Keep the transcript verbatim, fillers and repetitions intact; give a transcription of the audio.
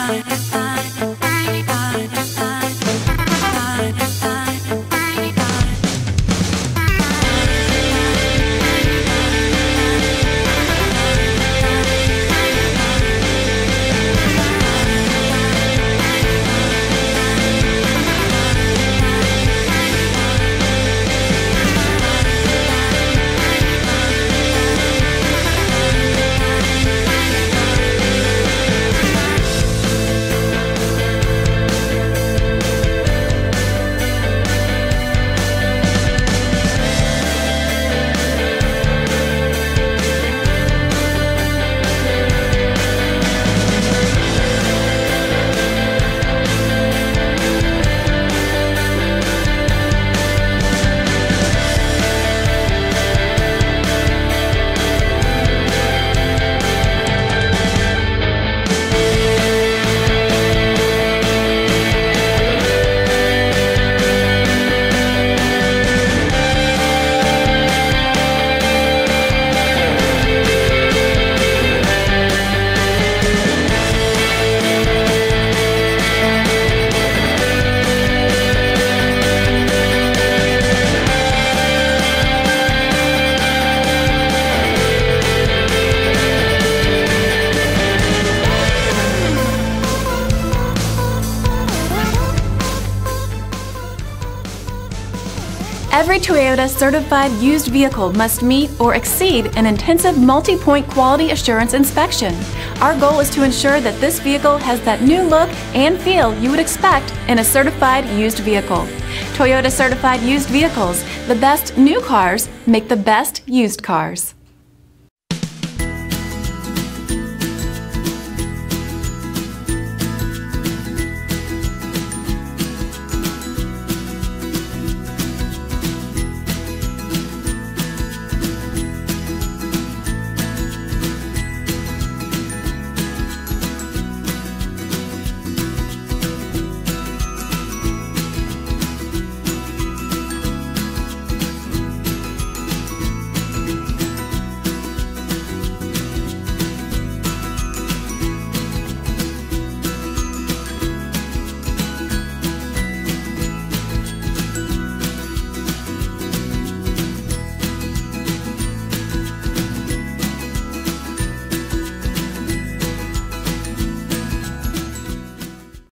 Every Toyota certified used vehicle must meet or exceed an intensive multi-point quality assurance inspection. Our goal is to ensure that this vehicle has that new look and feel you would expect in a certified used vehicle. Toyota certified used vehicles, the best new cars make the best used cars.